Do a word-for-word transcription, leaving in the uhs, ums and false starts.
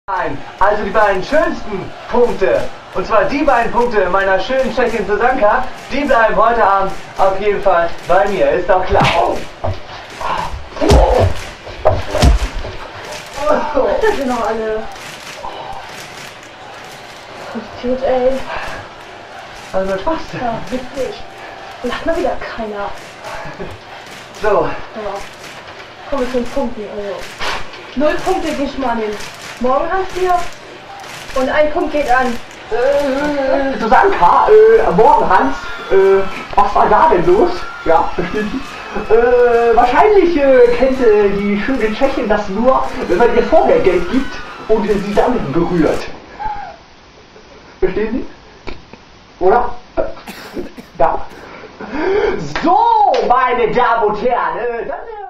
Nein, also die beiden schönsten Punkte, und zwar die beiden Punkte meiner schönen Tschechin Susanka, die bleiben heute Abend auf jeden Fall bei mir, ist doch klar. Oh. Oh. Oh. Das sind noch alle. Das tut, ey. Also was machst du? Ja, witzig. Lacht mal wieder keiner. So. Ja. Kommen wir zu den Punkten. Also. Null Punkte gehe ich mal an den Morgenhans hier. Und ein Punkt geht an. Äh, Susanka, äh, morgen Hans, äh, was war da denn los? Ja, versteht ihr? Äh, wahrscheinlich äh, kennt äh, die schöne Tschechin das nur, wenn man ihr vorher Geld gibt und äh, sie dann berührt. Verstehen Sie? Oder? Ja. So, meine Damen und Herren, äh, dann, äh